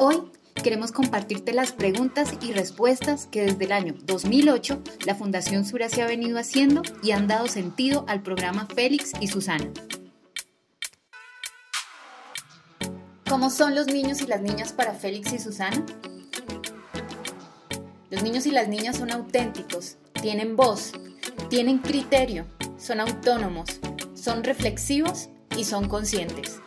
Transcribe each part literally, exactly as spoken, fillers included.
Hoy queremos compartirte las preguntas y respuestas que desde el año dos mil ocho la Fundación Sura se ha venido haciendo y han dado sentido al programa Félix y Susana. ¿Cómo son los niños y las niñas para Félix y Susana? Los niños y las niñas son auténticos, tienen voz, tienen criterio, son autónomos, son reflexivos y son conscientes.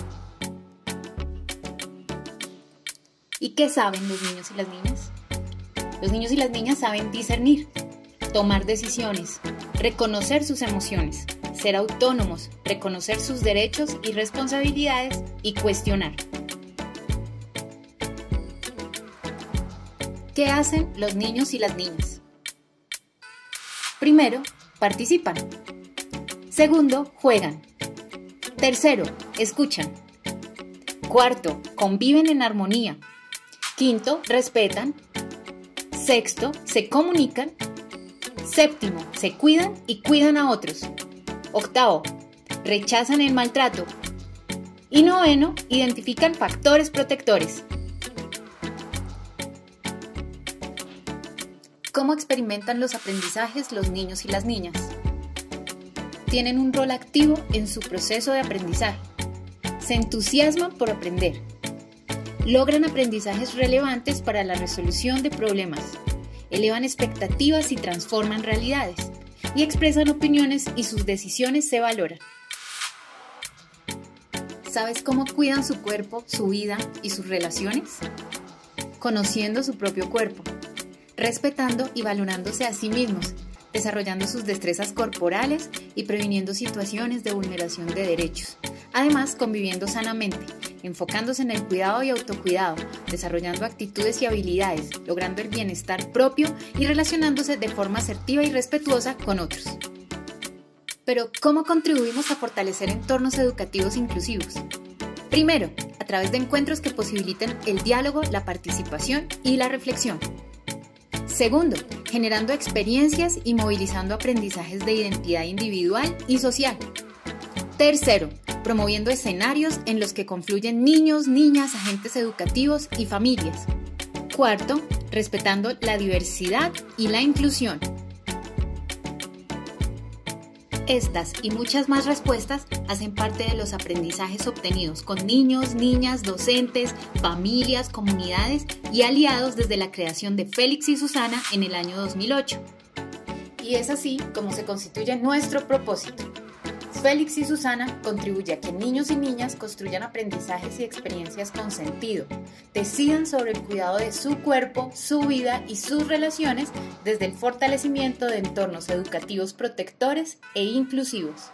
¿Y qué saben los niños y las niñas? Los niños y las niñas saben discernir, tomar decisiones, reconocer sus emociones, ser autónomos, reconocer sus derechos y responsabilidades y cuestionar. ¿Qué hacen los niños y las niñas? Primero, participan. Segundo, juegan. Tercero, escuchan. Cuarto, conviven en armonía. Quinto, respetan. Sexto, se comunican. Séptimo, se cuidan y cuidan a otros. Octavo, rechazan el maltrato. Y noveno, identifican factores protectores. ¿Cómo experimentan los aprendizajes los niños y las niñas? Tienen un rol activo en su proceso de aprendizaje. Se entusiasman por aprender. Logran aprendizajes relevantes para la resolución de problemas. Elevan expectativas y transforman realidades. Y expresan opiniones y sus decisiones se valoran. ¿Sabes cómo cuidan su cuerpo, su vida y sus relaciones? Conociendo su propio cuerpo, respetando y valorándose a sí mismos, desarrollando sus destrezas corporales y previniendo situaciones de vulneración de derechos. Además, conviviendo sanamente, enfocándose en el cuidado y autocuidado, desarrollando actitudes y habilidades, logrando el bienestar propio y relacionándose de forma asertiva y respetuosa con otros. Pero, ¿cómo contribuimos a fortalecer entornos educativos inclusivos? Primero, a través de encuentros que posibiliten el diálogo, la participación y la reflexión. Segundo, generando experiencias y movilizando aprendizajes de identidad individual y social. Tercero, promoviendo escenarios en los que confluyen niños, niñas, agentes educativos y familias. Cuarto, respetando la diversidad y la inclusión. Estas y muchas más respuestas hacen parte de los aprendizajes obtenidos con niños, niñas, docentes, familias, comunidades y aliados desde la creación de Félix y Susana en el año dos mil ocho. Y es así como se constituye nuestro propósito. Félix y Susana contribuye a que niños y niñas construyan aprendizajes y experiencias con sentido, decidan sobre el cuidado de su cuerpo, su vida y sus relaciones desde el fortalecimiento de entornos educativos protectores e inclusivos.